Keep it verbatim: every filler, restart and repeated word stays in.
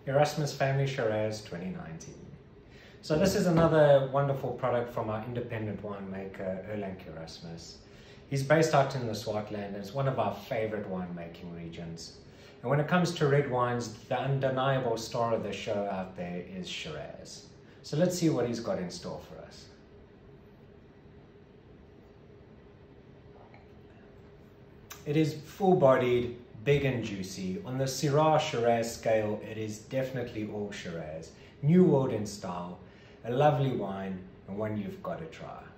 Erasmus Family Shiraz twenty nineteen. So this is another wonderful product from our independent winemaker, Erasmus. He's based out in the Swartland and it's one of our favorite winemaking regions. And when it comes to red wines, the undeniable star of the show out there is Shiraz. So let's see what he's got in store for us. It is full-bodied, big and juicy. On the Syrah Shiraz scale, it is definitely all Shiraz. New World in style, a lovely wine, and one you've got to try.